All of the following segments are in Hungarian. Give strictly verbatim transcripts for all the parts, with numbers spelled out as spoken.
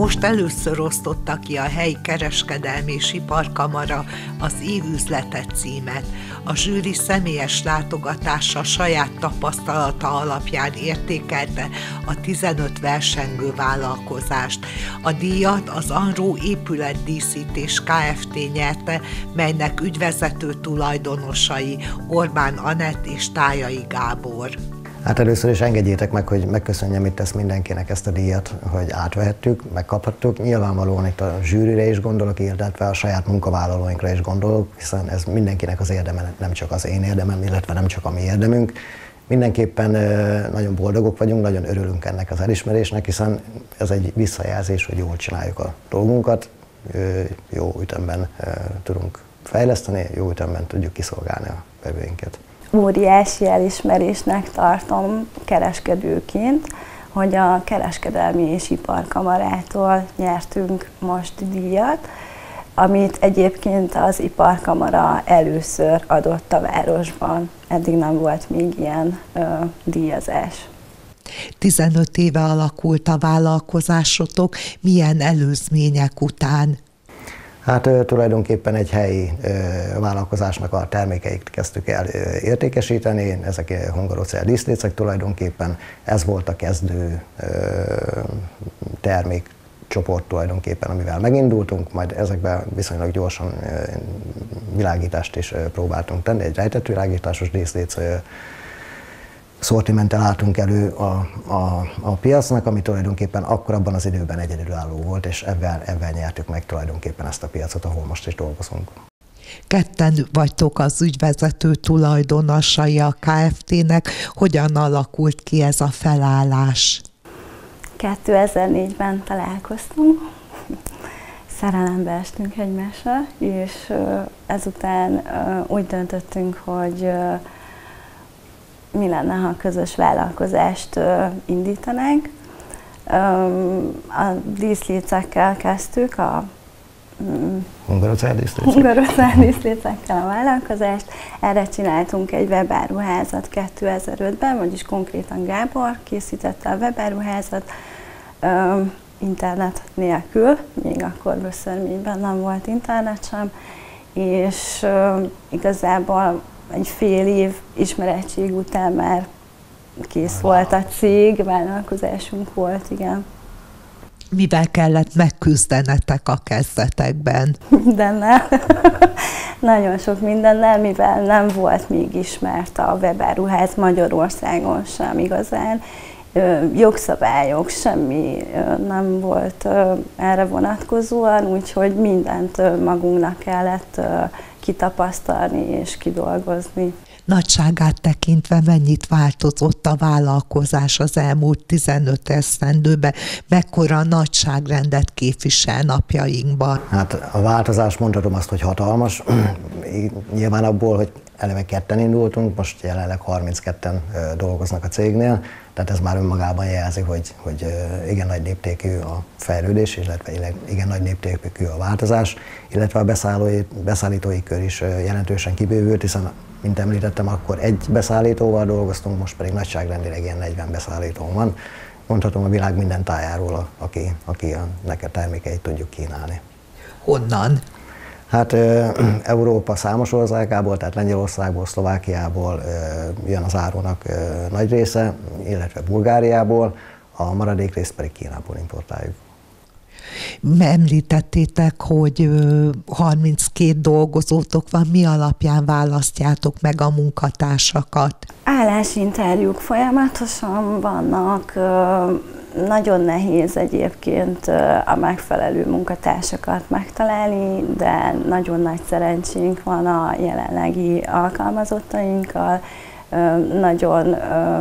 Most először osztotta ki a helyi kereskedelmi és iparkamara az évüzlete címet. A zsűri személyes látogatása saját tapasztalata alapján értékelte a tizenöt versengő vállalkozást. A díjat az Anró épületdíszítés Kft. Nyerte, melynek ügyvezető tulajdonosai Orbán Anett és Tájai Gábor. Hát először is engedjétek meg, hogy megköszönjem itt ezt mindenkinek ezt a díjat, hogy átvehettük, megkaphattuk. Nyilvánvalóan itt a zsűrire is gondolok, illetve a saját munkavállalóinkra is gondolok, hiszen ez mindenkinek az érdeme, nem csak az én érdemem, illetve nem csak a mi érdemünk. Mindenképpen nagyon boldogok vagyunk, nagyon örülünk ennek az elismerésnek, hiszen ez egy visszajelzés, hogy jól csináljuk a dolgunkat, jó ütemben tudunk fejleszteni, jó ütemben tudjuk kiszolgálni a vevőinket. Óriási elismerésnek tartom kereskedőként, hogy a Kereskedelmi és Iparkamarától nyertünk most díjat, amit egyébként az Iparkamara először adott a városban. Eddig nem volt még ilyen ö, díjazás. tizenöt éve alakult a vállalkozásotok, milyen előzmények után? Hát tulajdonképpen egy helyi vállalkozásnak a termékeit kezdtük el értékesíteni, ezek hungarocell díszlécek tulajdonképpen, ez volt a kezdő termékcsoport tulajdonképpen, amivel megindultunk, majd ezekben viszonylag gyorsan világítást is próbáltunk tenni, egy rejtett világításos díszléc szortimenttel álltunk elő a, a, a piacnak, ami tulajdonképpen akkor abban az időben egyedülálló volt, és ebben, ebben nyertük meg tulajdonképpen ezt a piacot, ahol most is dolgozunk. Ketten vagytok az ügyvezető tulajdonosai a Kft-nek. Hogyan alakult ki ez a felállás? kétezer-négyben találkoztunk, szerelembe estünk egymásra, és ezután úgy döntöttünk, hogy mi lenne, ha közös vállalkozást indítanánk. A díszlécekkel kezdtük, a hungarocell díszlécekkel a vállalkozást. Erre csináltunk egy webáruházat kétezer-ötben, vagyis konkrétan Gábor készítette a webáruházat internet nélkül, még akkor Böszörményben nem volt internet sem, és igazából egy fél év ismerettség után már kész volt a cég, vállalkozásunk volt, igen. Mivel kellett megküzdenetek a kezdetekben? Mindennel. Nagyon sok mindennel, mivel nem volt még ismert a webáruház Magyarországon sem igazán. Jogszabályok, semmi nem volt erre vonatkozóan, úgyhogy mindent magunknak kellett kitapasztalni és kidolgozni. Nagyságát tekintve mennyit változott a vállalkozás az elmúlt tizenöt esztendőben, mekkora nagyságrendet képvisel napjainkban? Hát a változás, mondhatom azt, hogy hatalmas. Nyilván abból, hogy eleve ketten indultunk, most jelenleg harmincketten dolgoznak a cégnél, tehát ez már önmagában jelzi, hogy, hogy igen nagy léptékű a fejlődés, illetve igen nagy léptékű a változás, illetve a beszállói, beszállítói kör is jelentősen kibővült, hiszen, mint említettem, akkor egy beszállítóval dolgoztunk, most pedig nagyságrendileg ilyen negyven beszállító van. Mondhatom a világ minden tájáról, aki, aki a neked termékeit tudjuk kínálni. Honnan? Hát Európa számos országából, tehát Lengyelországból, Szlovákiából jön az árunak nagy része, illetve Bulgáriából, a maradék részt pedig Kínából importáljuk. Említettétek, hogy harminckét dolgozótok van, mi alapján választjátok meg a munkatársakat? Állásinterjúk folyamatosan vannak, nagyon nehéz egyébként a megfelelő munkatársakat megtalálni, de nagyon nagy szerencsénk van a jelenlegi alkalmazottainkkal, nagyon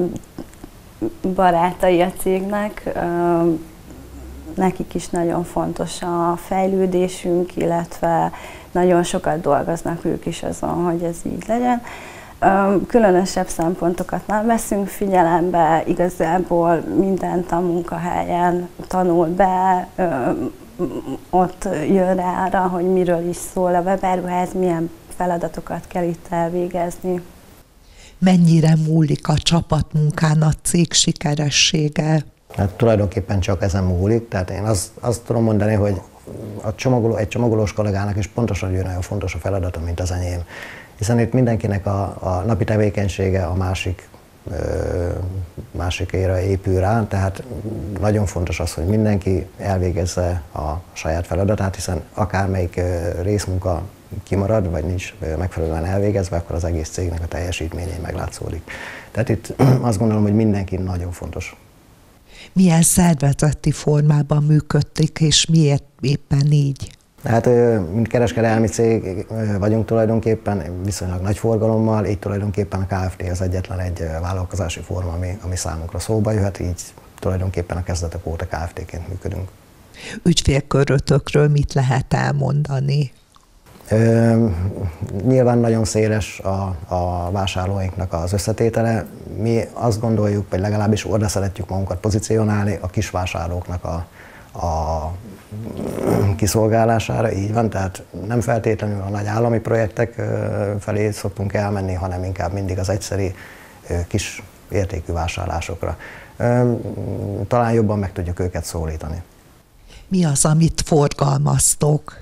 barátai a cégnek, nekik is nagyon fontos a fejlődésünk, illetve nagyon sokat dolgoznak ők is azon, hogy ez így legyen. Különösebb szempontokat nem veszünk figyelembe, igazából mindent a munkahelyen tanul be, ott jön rá arra, hogy miről is szól a webáruház, milyen feladatokat kell itt elvégezni. Mennyire múlik a csapatmunkán a cég sikeressége? Hát tulajdonképpen csak ezen múlik, tehát én azt, azt tudom mondani, hogy a csomagoló, egy csomagolós kollégának is pontosan olyan fontos a feladata, mint az enyém. Hiszen itt mindenkinek a, a napi tevékenysége a másik, ö, másikére épül rá, tehát nagyon fontos az, hogy mindenki elvégezze a saját feladatát, hiszen akármelyik részmunka kimarad, vagy nincs megfelelően elvégezve, akkor az egész cégnek a teljesítményén meglátszódik. Tehát itt azt gondolom, hogy mindenki nagyon fontos. Milyen szervezeti formában működtek, és miért éppen így? Hát, mint kereskedelmi cég vagyunk tulajdonképpen, viszonylag nagy forgalommal, így tulajdonképpen a Kft. Az egyetlen egy vállalkozási forma, ami, ami számunkra szóba jöhet, így tulajdonképpen a kezdetek óta Kft.-ként működünk. Ügyfélkörötökről mit lehet elmondani? Ö, nyilván nagyon széles a, a vásárlóinknak az összetétele. Mi azt gondoljuk, vagy legalábbis oda szeretjük magunkat pozícionálni a kisvásárlóknak a, a kiszolgálására, így van, tehát nem feltétlenül a nagy állami projektek felé szoktunk elmenni, hanem inkább mindig az egyszeri kis értékű vásárlásokra. Talán jobban meg tudjuk őket szólítani. Mi az, amit forgalmaztok?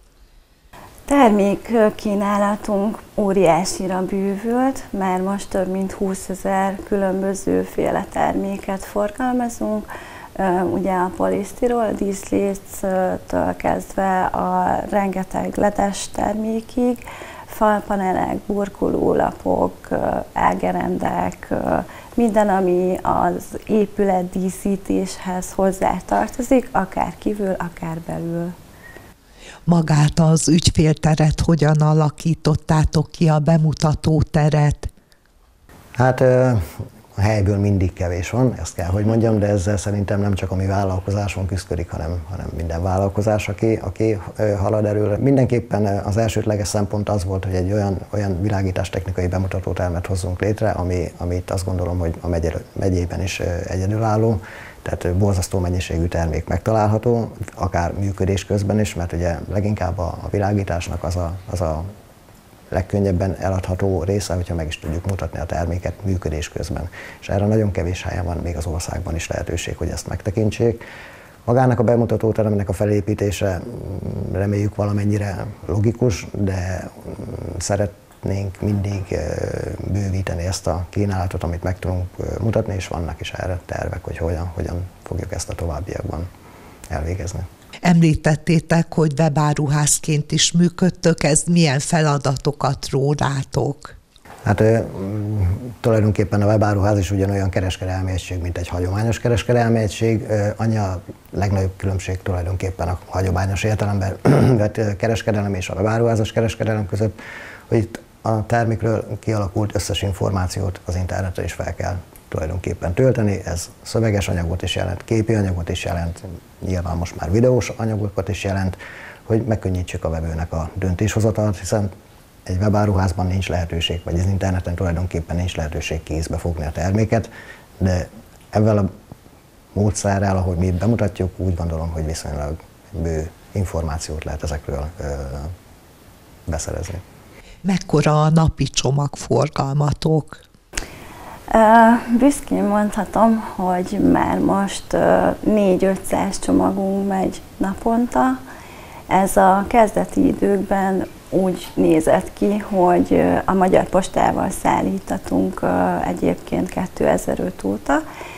Termékkínálatunk óriásira bővült, már most több mint húszezer különbözőféle terméket forgalmazunk. Ugye a polisztirol, a díszléctől kezdve a rengeteg ledes termékig, falpanelek, burkolólapok, ágerendek, minden, ami az épület díszítéshez hozzátartozik, akár kívül, akár belül. Magát az ügyfélteret hogyan alakítottátok ki, a bemutató teret? Hát a helyből mindig kevés van, ezt kell, hogy mondjam, de ezzel szerintem nem csak a mi vállalkozáson küszködik, hanem, hanem minden vállalkozás, aki, aki halad erőre. Mindenképpen az elsődleges szempont az volt, hogy egy olyan, olyan világítástechnikai bemutatótermet hozzunk létre, ami, amit azt gondolom, hogy a megye, megyében is egyedülálló, tehát borzasztó mennyiségű termék megtalálható, akár működés közben is, mert ugye leginkább a, a világításnak az a, az a legkönnyebben eladható része, hogyha meg is tudjuk mutatni a terméket működés közben. És erre nagyon kevés helyen van még az országban is lehetőség, hogy ezt megtekintsék. Magának a bemutatóteremnek a felépítése reméljük valamennyire logikus, de szeretnénk mindig bővíteni ezt a kínálatot, amit meg tudunk mutatni, és vannak is erre tervek, hogy hogyan, hogyan fogjuk ezt a továbbiakban elvégezni. Említettétek, hogy webáruházként is működtök, ez milyen feladatokat ró rátok? Hát tulajdonképpen a webáruház is ugyanolyan kereskedelmi egység, mint egy hagyományos kereskedelmi egység. Annyi a legnagyobb különbség tulajdonképpen a hagyományos értelemben vett kereskedelem és a webáruházas kereskedelem között, hogy itt a termékről kialakult összes információt az internetre is fel kell tulajdonképpen tölteni. Ez szöveges anyagot is jelent, képi anyagot is jelent, nyilván most már videós anyagokat is jelent, hogy megkönnyítsük a vevőnek a döntéshozatalt, hiszen egy webáruházban nincs lehetőség, vagy az interneten tulajdonképpen nincs lehetőség kézbe fogni a terméket, de ezzel a módszerrel, ahogy mi bemutatjuk, úgy gondolom, hogy viszonylag bő információt lehet ezekről ö, beszerezni. Mekkora a napi csomagforgalmatok? Büszkén mondhatom, hogy már most négy-ötszáz csomagunk megy naponta. Ez a kezdeti időkben úgy nézett ki, hogy a Magyar Postával szállítatunk egyébként kétezer-öt óta,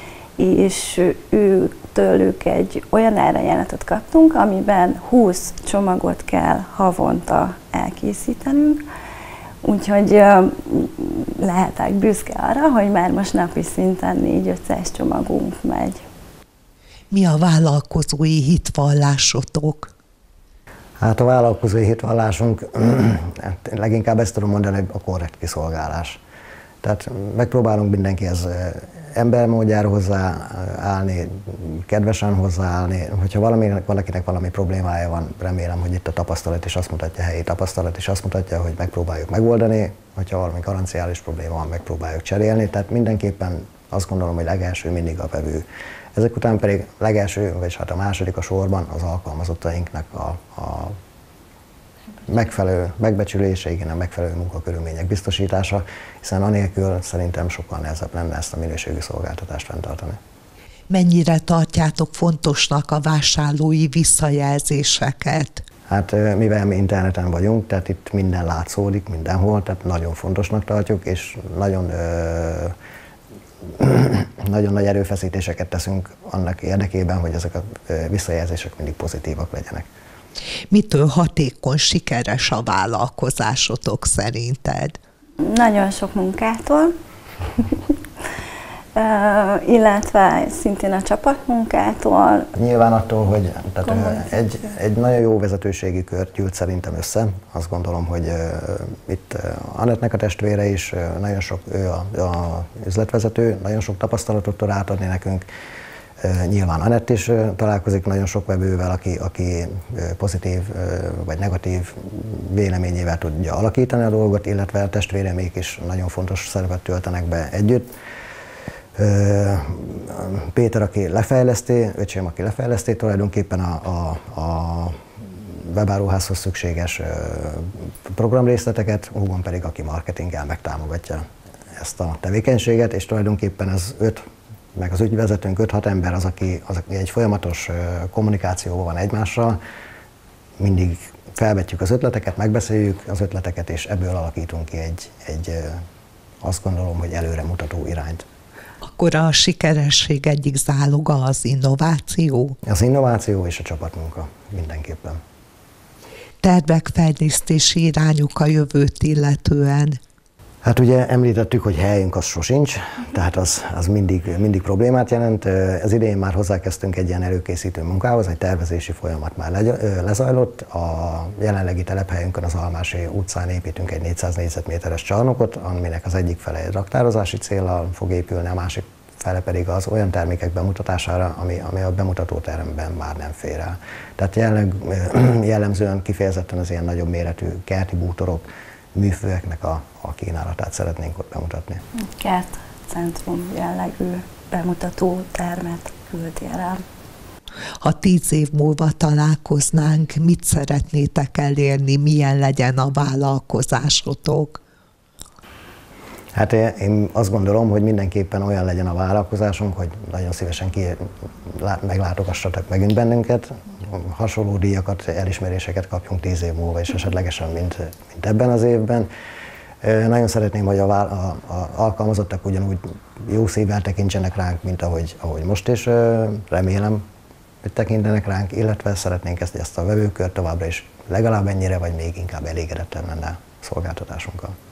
és ő tőlük egy olyan árajánlatot kaptunk, amiben húsz csomagot kell havonta elkészítenünk. Úgyhogy lehetek büszke arra, hogy már most napi szinten négy-ötszáz csomagunk megy. Mi a vállalkozói hitvallásotok? Hát a vállalkozói hitvallásunk, leginkább ezt tudom mondani, hogy a korrekt kiszolgálás. Tehát megpróbálunk mindenkihez embermódjára hozzáállni, kedvesen hozzáállni. Hogyha valaminek, valakinek valami problémája van, remélem, hogy itt a tapasztalat is azt mutatja, a helyi tapasztalat is azt mutatja, hogy megpróbáljuk megoldani. Hogyha valami garanciális probléma van, megpróbáljuk cserélni. Tehát mindenképpen azt gondolom, hogy legelső mindig a vevő. Ezek után pedig legelső, vagy hát a második a sorban az alkalmazottainknak a, a megfelelő megbecsülése, igen, a megfelelő munkakörülmények biztosítása, hiszen anélkül szerintem sokkal nehezebb lenne ezt a minőségű szolgáltatást fenntartani. Mennyire tartjátok fontosnak a vásárlói visszajelzéseket? Hát mivel mi interneten vagyunk, tehát itt minden látszódik mindenhol, tehát nagyon fontosnak tartjuk, és nagyon, nagyon nagy erőfeszítéseket teszünk annak érdekében, hogy ezek a visszajelzések mindig pozitívak legyenek. Mitől hatékony, sikeres a vállalkozásotok szerinted? Nagyon sok munkától, Uh, illetve szintén a csapatmunkától. Nyilván attól, hogy tehát egy, egy nagyon jó vezetőségi kör gyűlt szerintem össze. Azt gondolom, hogy uh, itt uh, Anettnek a testvére is, uh, nagyon sok, ő a, a üzletvezető, nagyon sok tapasztalatot tud átadni nekünk. Uh, nyilván Anett is uh, találkozik nagyon sok vevővel, aki, aki uh, pozitív uh, vagy negatív véleményével tudja alakítani a dolgot, illetve a testvéremék is nagyon fontos szerepet töltenek be együtt. Péter, aki lefejleszti, öcsém, aki lefejleszti tulajdonképpen a, a, a webáruházhoz szükséges programrészleteket, Hugon pedig, aki marketinggel megtámogatja ezt a tevékenységet, és tulajdonképpen ez öt, meg az ügyvezetőnk öt-hat ember az, aki, az, aki egy folyamatos kommunikációban van egymással, mindig felvetjük az ötleteket, megbeszéljük az ötleteket, és ebből alakítunk ki egy, egy azt gondolom, hogy előremutató irányt. Akkor a sikeresség egyik záloga az innováció? Az innováció és a csapatmunka mindenképpen. Tervek, fejlesztési irányuk a jövőt illetően? Hát ugye említettük, hogy helyünk az sosincs, tehát az, az mindig, mindig problémát jelent. Ez idején már hozzákezdtünk egy ilyen előkészítő munkához, egy tervezési folyamat már lezajlott. A jelenlegi telephelyünkön, az Almási utcán építünk egy négyszáz négyzetméteres csarnokot, aminek az egyik fele egy raktározási céllal fog épülni, a másik fele pedig az olyan termékek bemutatására, ami, ami a bemutatóteremben már nem fér el. Tehát jelleg, jellemzően kifejezetten az ilyen nagyobb méretű kerti bútorok, műfőeknek a, a kínálatát szeretnénk ott bemutatni. Kertcentrum jellegű bemutató termet küldtél rám. Ha tíz év múlva találkoznánk, mit szeretnétek elérni, milyen legyen a vállalkozásotok? Hát én azt gondolom, hogy mindenképpen olyan legyen a vállalkozásunk, hogy nagyon szívesen ki, meglátogassatok megint bennünket, hasonló díjakat, elismeréseket kapjunk tíz év múlva, és esetlegesen, mint, mint ebben az évben. Nagyon szeretném, hogy a, a, a alkalmazottak ugyanúgy jó szívvel tekintsenek ránk, mint ahogy, ahogy most is. Remélem, hogy tekintenek ránk, illetve szeretnénk ezt, ezt a vevőkört továbbra is legalább ennyire, vagy még inkább elégedetten lenne a szolgáltatásunkkal.